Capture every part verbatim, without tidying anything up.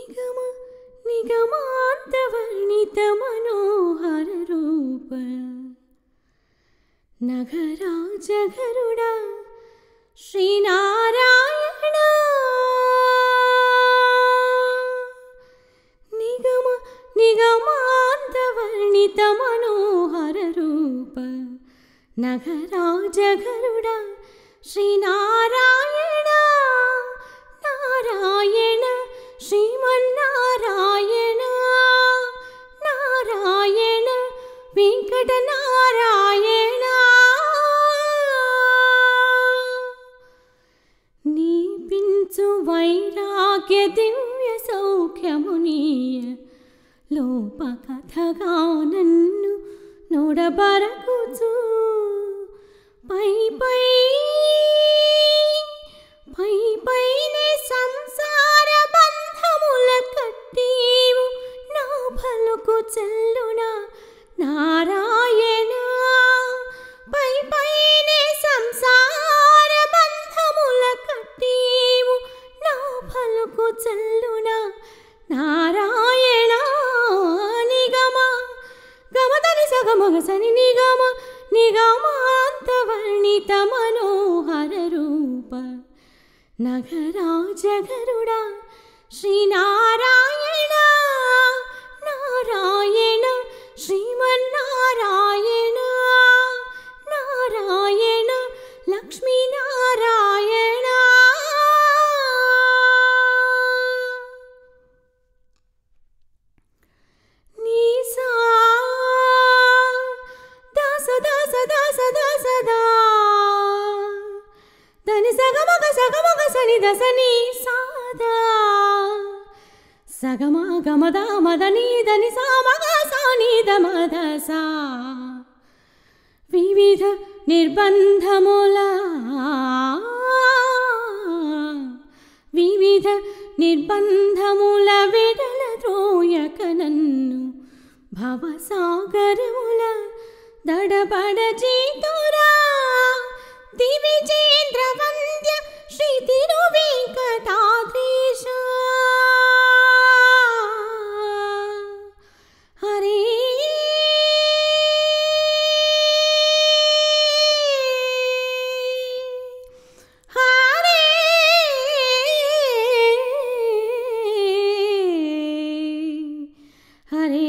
నిగమ నిగమాంత వర్ణిత మనోహర రూప నగరాజ గరుడ శ్రీనారాయణ నిగమ నిగమాంత వర్ణిత మనోహర రూప నగరాజ గరుడ శ్రీనారాయణ నారాయణ శ్రీమన్నారాయణ నారాయణ వెంకట నారాయణ నీపించు వైరాగ్య దివ్య సౌఖ్యమునీయ లోపకథగా నన్ను నోడబరకుచు పై పై పై పైనే సంసార బంధముల కట్టీవు నా పలుకు చెల్లునా నారాయణ పై పైనే సంసార బంధముల కట్టీవు నా పలుకు చెల్లునా నారాయణ నిగమ గమదని సగమగ సని నిగమ నిగమాంత వర్ణిత మనోహర రూప నగరాజ గరుడ శ్రీనారాయణ నారాయణ శ్రీమన్నారాయణ నారాయణ లక్ష్మీ నారాయణ నీసా దాస దాస దాస దాస దా దని సగమగ సగమగ సని దసని సాదా సగమ గమద మదని దని సామగ సాని దమద సా వివిధ నిర్బంధముల వివిధ నిర్బంధముల వెడల ద్రోయక నన్ను భవసాగరముల దడబడ జీతురా దివిజేంద్ర వంద్య శ్రీ తిరు వెంకటాద్రీశ హరే హరే హరే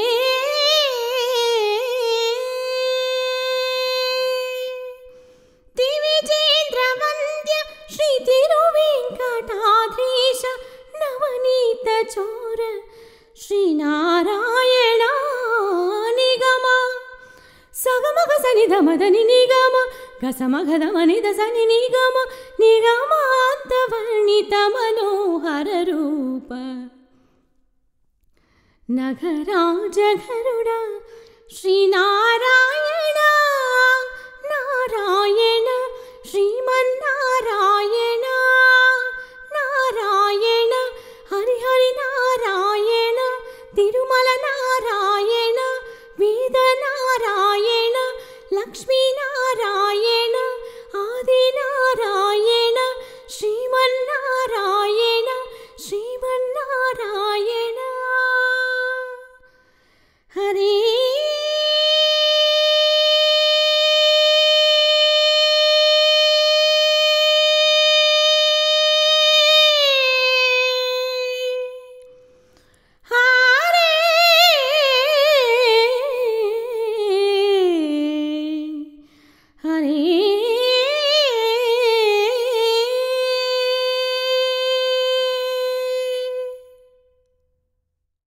నవనీత చోర శ్రీనారాయణ నిగమ సగమగ సని ధమదని నిగమ గసమగధమని దసని నిగమ నిగమాంత వర్ణిత మనోహర రూప నగరాజ గరుడ శ్రీనారాయణ నారాయణ శ్రీమన్నారాయణ నారాయణ హరి హరి నారాయణ తిరుమల నారాయణ వేద నారాయణ లక్ష్మీ నారాయణ ఆది నారాయణ శ్రీమన్నారాయణ శ్రీమన్నారాయణ హరి హరే